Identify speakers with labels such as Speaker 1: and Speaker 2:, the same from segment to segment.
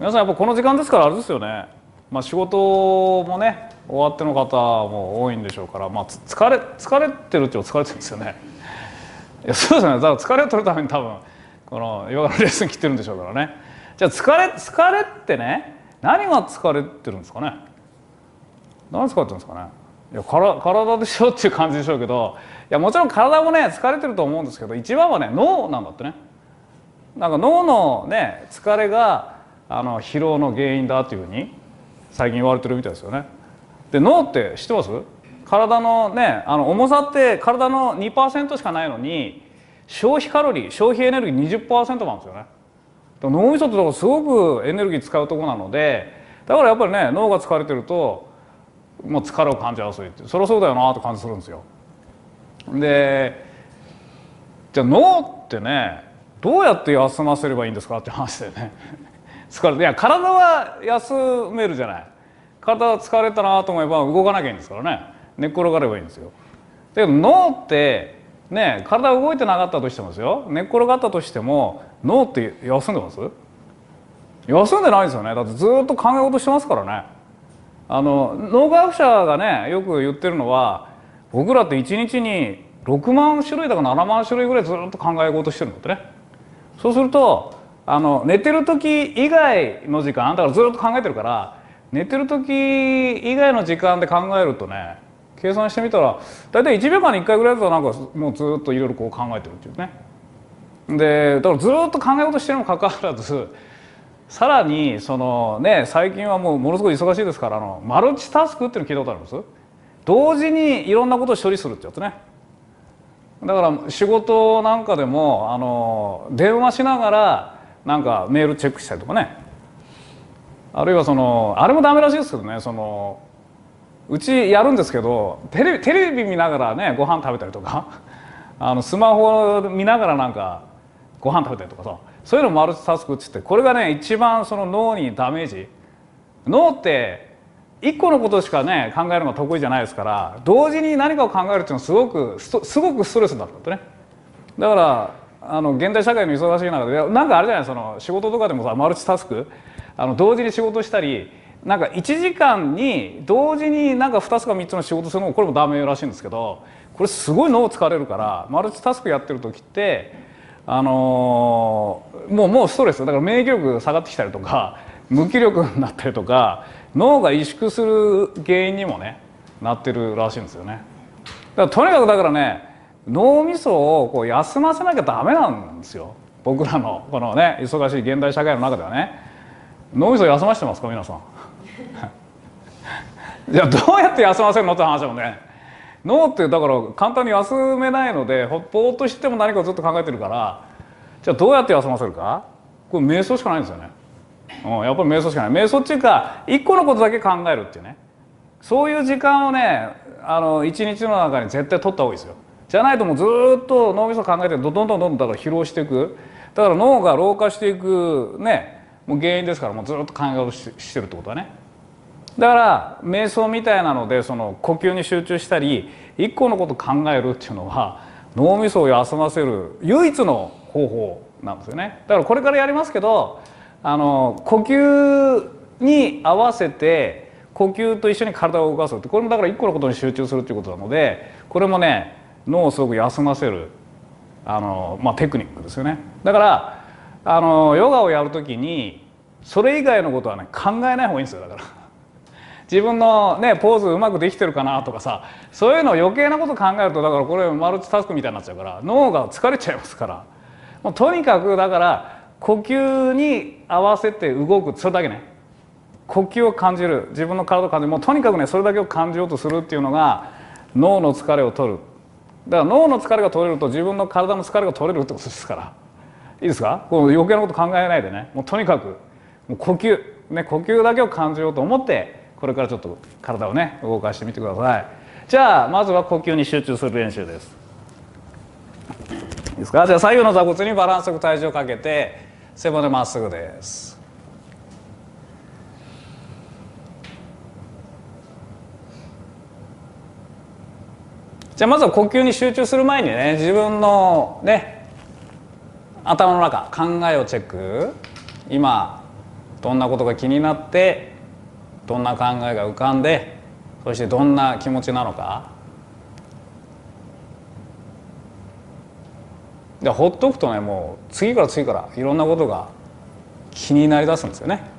Speaker 1: 皆さんやっぱこの時間ですからあれですよね、仕事もね終わっての方も多いんでしょうから、疲れてるって疲れてるんですよね。いやそうですね、だから疲れを取るために多分このヨガのレッスン来てるんでしょうからね。じゃあ疲れってね、何が疲れてるんですかね。何疲れてるんですかね。いや体でしょっていう感じでしょうけど、いやもちろん体もね疲れてると思うんですけど、一番はね脳なんだってね。なんか脳のね疲れが疲労の原因だというふうに最近言われてるみたいですよね。で脳って知ってます？体のね重さって体の 2% しかないのに消費カロリー消費エネルギー 20% なんですよね。脳みそってとこすごくエネルギー使うところなので、だからやっぱりね脳が疲れてるともう疲れを感じやすいって、そりゃそうだよなって感じするんですよ。でじゃあ脳ってねどうやって休ませればいいんですかって話でね疲れて、いや体は休めるじゃない。体疲れたなと思えば動かなきゃいいんですからね、寝っ転がればいいんですよ。だけど脳ってね体動いてなかったとしてもですよ、寝っ転がったとしても脳って休んでます？休んでないですよね。だってずっと考え事してますからね。脳科学者がねよく言ってるのは、僕らって1日に6万種類だから7万種類ぐらいずっと考え事してるんだってね。そうすると寝てる時以外の時間だからずっと考えてるから、寝てる時以外の時間で考えるとね、計算してみたら大体1秒間に1回ぐらいだとなんかもうずっといろいろこう考えてるっていうね。でだからずっと考え事してるにもかかわらず、さらにそのね最近はもうものすごい忙しいですから、マルチタスクっていうの聞いたことあります？同時にいろんなことを処理するってやつね。だから仕事なんかでも電話しながらなんかメールチェックしたりとかね、あるいはあれもダメらしいですけどね、うちやるんですけどテレビ見ながらねご飯食べたりとかスマホ見ながらなんかご飯食べたりとかさ、そういうのマルチタスクって言って、これがね一番脳にダメージ。脳って一個のことしかね考えるのが得意じゃないですから、同時に何かを考えるっていうのはすごくストレスだったんだね。だから現代社会の忙しい中でなんかあれじゃない、仕事とかでもさマルチタスク同時に仕事したり、なんか1時間に同時になんか2つか3つの仕事するのもこれもダメらしいんですけど、これすごい脳疲れるから、マルチタスクやってる時ってもうストレスだから免疫力下がってきたりとか無気力になったりとか、脳が萎縮する原因にもねなってるらしいんですよね。だからとにかくだからね脳みそをこう休ませなきゃダメなんですよ。僕らのこのね忙しい現代社会の中ではね、脳みそ休ませてますか皆さんじゃあどうやって休ませるのって話だもんね。脳ってだから簡単に休めないので、ぼーっとしても何かをずっと考えてるから、じゃあどうやって休ませるか、これ瞑想しかないんですよね。やっぱり瞑想しかない。瞑想っていうか一個のことだけ考えるっていうね、そういう時間をね一日の中に絶対取った方がいいですよ。じゃないともうずっと脳みそ考えてどんどんだから疲労していく。だから脳が老化していくねもう原因ですから、もうずっと考えをしてるってことはね。だから瞑想みたいなので呼吸に集中したり一個のことを考えるっていうのは脳みそを休ませる唯一の方法なんですよね。だからこれからやりますけど呼吸に合わせて呼吸と一緒に体を動かすって、これもだから一個のことに集中するっていうことなので、これもね脳をすごく休ませるテクニックですよね。だからヨガをやるときにそれ以外のことはね考えない方がいいんですよ。だから自分のねポーズうまくできてるかなとかさ、そういうの余計なこと考えるとだからこれマルチタスクみたいになっちゃうから脳が疲れちゃいますから、もうとにかくだから呼吸に合わせて動く、それだけね。呼吸を感じる、自分の体を感じる、もうとにかくねそれだけを感じようとするっていうのが脳の疲れを取る。だから脳の疲れが取れると自分の体の疲れが取れるってことですから、いいですか、この余計なこと考えないでね、もうとにかくもう呼吸ね、呼吸だけを感じようと思ってこれからちょっと体をね動かしてみてください。じゃあまずは呼吸に集中する練習です。いいですか。じゃあ左右の座骨にバランスよく体重をかけて背骨まっすぐです。じゃあまずは呼吸に集中する前にね、自分のね頭の中考えをチェック。今どんなことが気になってどんな考えが浮かんでそしてどんな気持ちなのか。でほっとくとねもう次から次からいろんなことが気になりだすんですよね。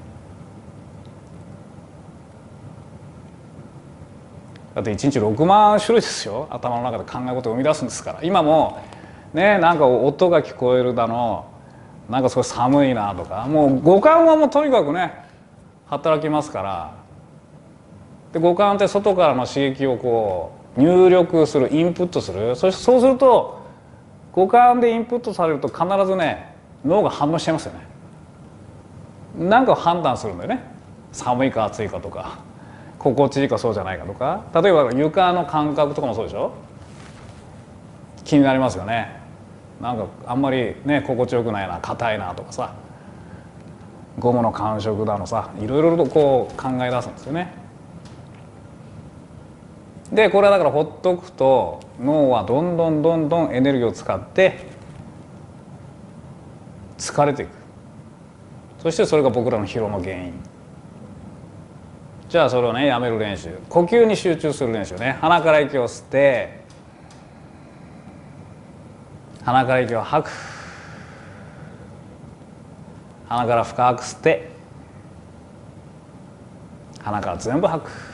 Speaker 1: だって1日6万種類ですよ。頭の中で考え事を生み出すんですから。今もねなんか音が聞こえるだのなんかすごい寒いなとかもう五感はもうとにかくね働きますから。で五感って外からの刺激をこう入力するインプットする。そうすると五感でインプットされると必ずね脳が反応しちゃいますよね。なんか判断するんだよね。寒いか暑いかとか心地いいかそうじゃないかとか。例えば床の感覚とかもそうでしょ。気になりますよね。なんかあんまりね心地よくないな硬いなとかさゴムの感触だのさいろいろとこう考え出すんですよね。でこれはだからほっとくと脳はどんどんどんどんエネルギーを使って疲れていく。そしてそれが僕らの疲労の原因。じゃあそれをねやめる練習、呼吸に集中する練習ね。鼻から息を吸って鼻から息を吐く、鼻から深く吸って鼻から全部吐く。